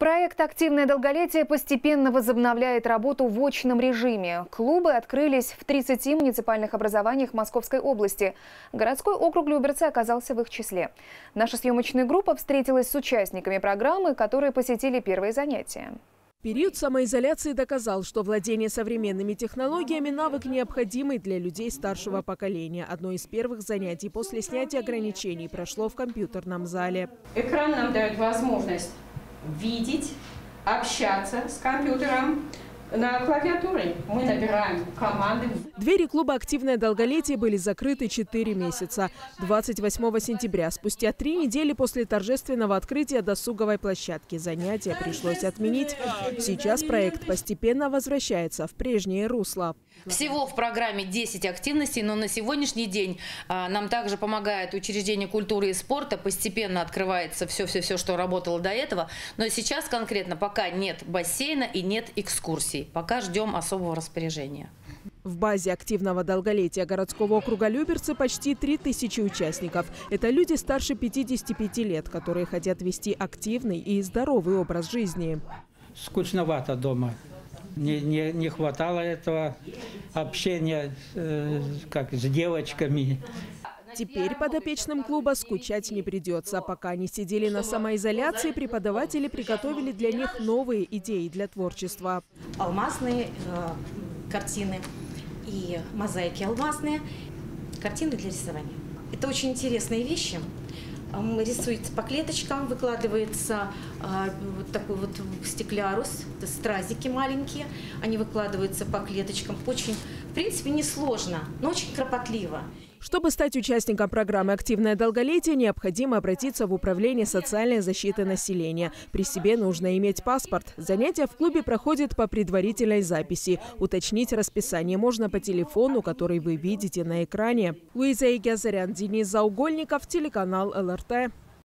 Проект «Активное долголетие» постепенно возобновляет работу в очном режиме. Клубы открылись в 30 муниципальных образованиях Московской области. Городской округ Люберцы оказался в их числе. Наша съемочная группа встретилась с участниками программы, которые посетили первые занятия. Период самоизоляции доказал, что владение современными технологиями – навык, необходимый для людей старшего поколения. Одно из первых занятий после снятия ограничений прошло в компьютерном зале. Экран нам дает возможность видеть, общаться с компьютером. На клавиатуре мы набираем команды. Двери клуба «Активное долголетие» были закрыты 4 месяца. 28 сентября, спустя 3 недели после торжественного открытия досуговой площадки, занятия пришлось отменить. Сейчас проект постепенно возвращается в прежнее русло. Всего в программе 10 активностей, но на сегодняшний день нам также помогает учреждение культуры и спорта. Постепенно открывается все, что работало до этого. Но сейчас конкретно пока нет бассейна и нет экскурсий. Пока ждем особого распоряжения. В базе активного долголетия городского округа Люберцы почти 3000 участников. Это люди старше 55 лет, которые хотят вести активный и здоровый образ жизни. Скучновато дома. Не хватало этого общения как с девочками. Теперь подопечным клуба скучать не придется. Пока они сидели на самоизоляции, преподаватели приготовили для них новые идеи для творчества. Алмазные картины и мозаики алмазные, картины для рисования. Это очень интересные вещи. Рисуется по клеточкам, выкладывается вот такой вот стеклярус, стразики маленькие. Они выкладываются по клеточкам. Очень, в принципе, несложно, но очень кропотливо. Чтобы стать участником программы «Активное долголетие», необходимо обратиться в Управление социальной защиты населения. При себе нужно иметь паспорт. Занятия в клубе проходят по предварительной записи. Уточнить расписание можно по телефону, который вы видите на экране. Луиза Игазарян, Денис Заугольников, телеканал ЛРТ.